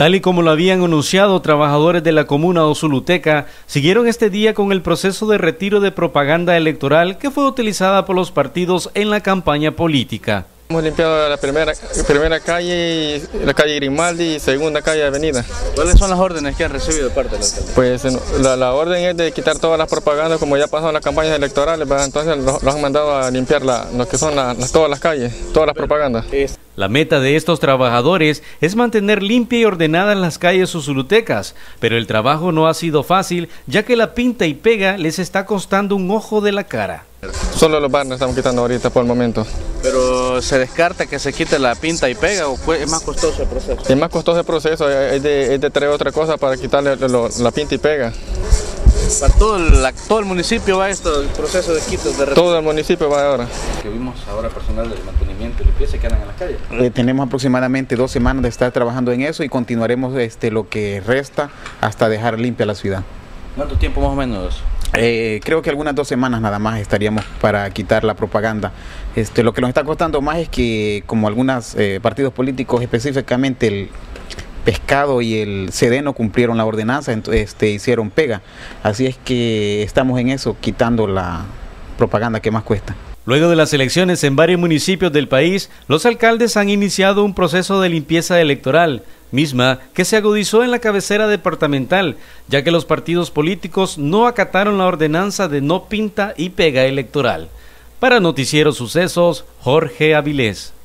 Tal y como lo habían anunciado, trabajadores de la comuna Osuluteca siguieron este día con el proceso de retiro de propaganda electoral que fue utilizada por los partidos en la campaña política. Hemos limpiado la primera calle, la calle Grimaldi y segunda calle Avenida. ¿Cuáles son las órdenes que han recibido de parte del alcalde? Pues la orden es de quitar todas las propagandas, como ya pasaron las campañas electorales, entonces los han mandado a limpiar lo que son todas las calles, todas las propagandas. La meta de estos trabajadores es mantener limpia y ordenadas las calles osulutecas, pero el trabajo no ha sido fácil, ya que la pinta y pega les está costando un ojo de la cara. Solo los barrios estamos quitando ahorita por el momento. ¿Pero se descarta que se quite la pinta y pega o es más costoso el proceso? Es más costoso el proceso, es de traer otra cosa para quitarle la pinta y pega. Para todo el municipio va esto, el proceso de quitos de... Todo el municipio va ahora. Que vimos ahora personal del mantenimiento y limpieza que andan en la calle. Tenemos aproximadamente 2 semanas de estar trabajando en eso y continuaremos lo que resta hasta dejar limpia la ciudad. ¿Cuánto tiempo más o menos? Creo que algunas 2 semanas nada más estaríamos para quitar la propaganda. Lo que nos está costando más es que como algunos partidos políticos, específicamente el Pescado y el Sedeno cumplieron la ordenanza, entonces hicieron pega. Así es que estamos en eso, quitando la propaganda que más cuesta. Luego de las elecciones en varios municipios del país, los alcaldes han iniciado un proceso de limpieza electoral, misma que se agudizó en la cabecera departamental, ya que los partidos políticos no acataron la ordenanza de no pinta y pega electoral. Para Noticiero Sucesos, Jorge Avilés.